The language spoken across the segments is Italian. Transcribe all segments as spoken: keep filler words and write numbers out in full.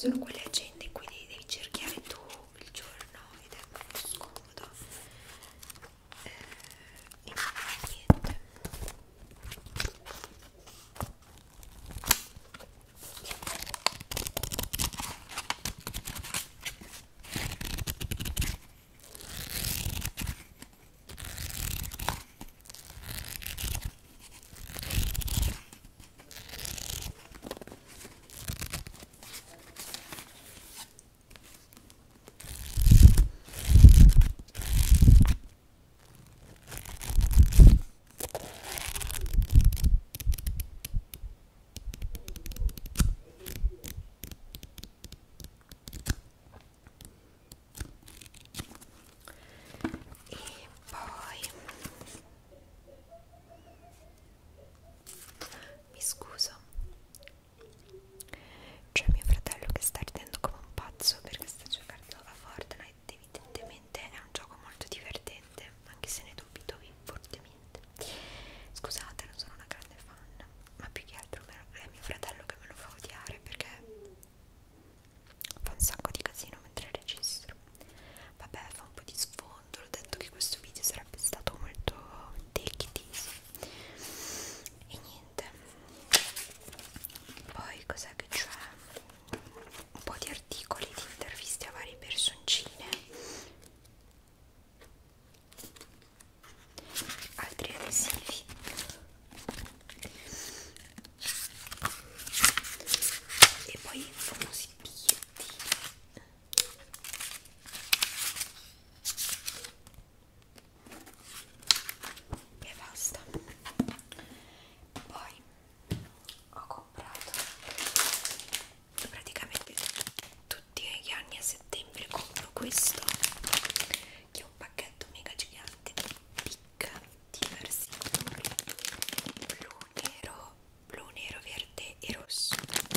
sono quelle agende in cui devi, devi cerchiare tu il giorno ed è molto scomodo. Eh, e niente. E poi mi scuso, c'è mio fratello che sta ridendo come un pazzo perché sta giocando a Fortnite. Evidentemente è un gioco molto divertente, anche se ne dubito fortemente. Scusate, non sono una grande fan, ma più che altro è mio fratello che me lo fa odiare perché fa un sacco di casino mentre registro. Vabbè, fa un po' di sfondo, l'ho detto che questo video sarebbe stato molto take it easy. E niente. Poi cos'è che c'è? Un po' di articoli, di interviste a varie personcine, altri adesivi e poi i famosi biglietti. E basta. Poi ho comprato praticamente tutti gli anni a settembre compro questo, che è un pacchetto mega gigante di pic di diversi colori: blu, nero, blu, nero, verde e rosso.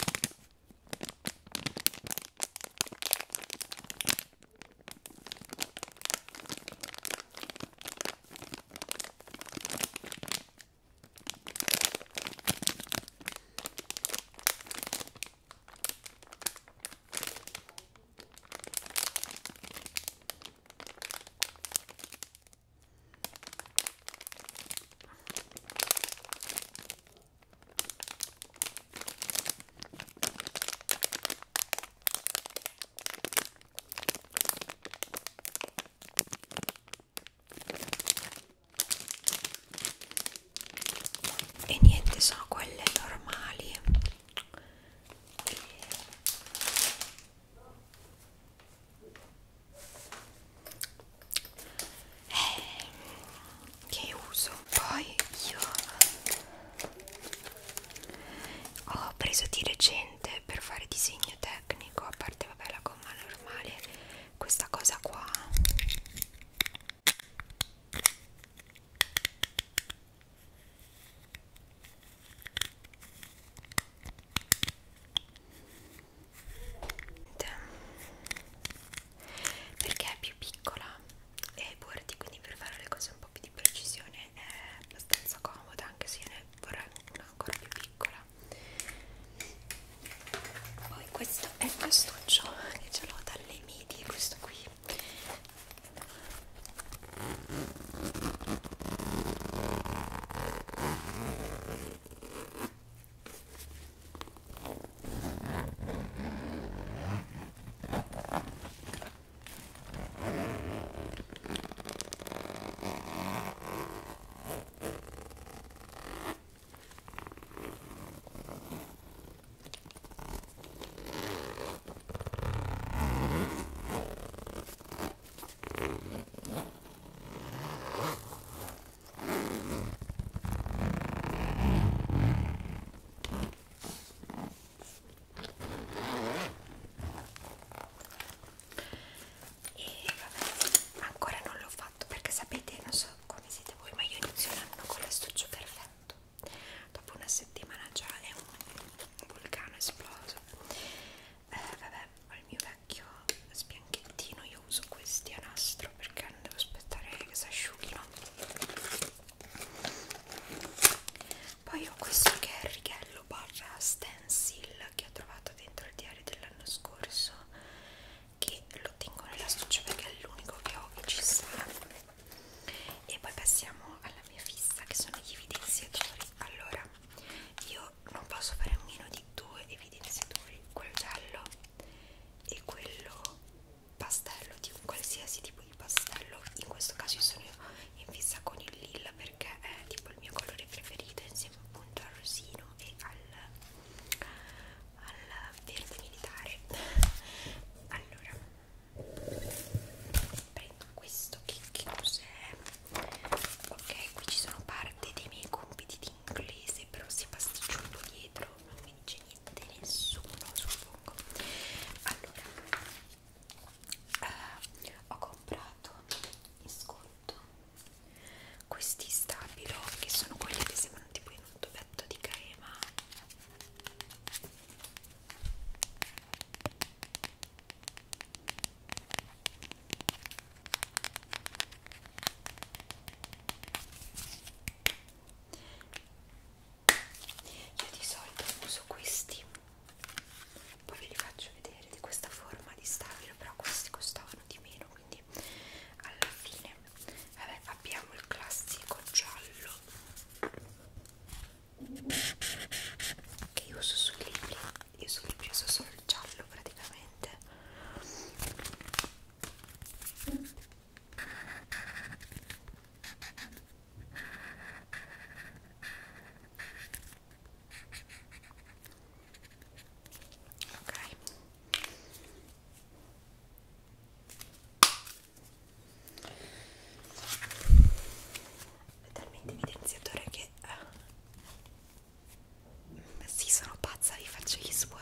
E niente, sono quelle normali. Eh, che uso. Poi io ho preso di recente per fare disegno tecnico, a parte vabbè la gomma normale, questa cosa qua. Perché è più piccola e QWERTY, quindi per fare le cose un po' più di precisione è abbastanza comoda, anche se io ne vorrei una ancora più piccola. Poi questo è il castuccio che ce l'ho dalle medie, questo qui. faccio gli swipe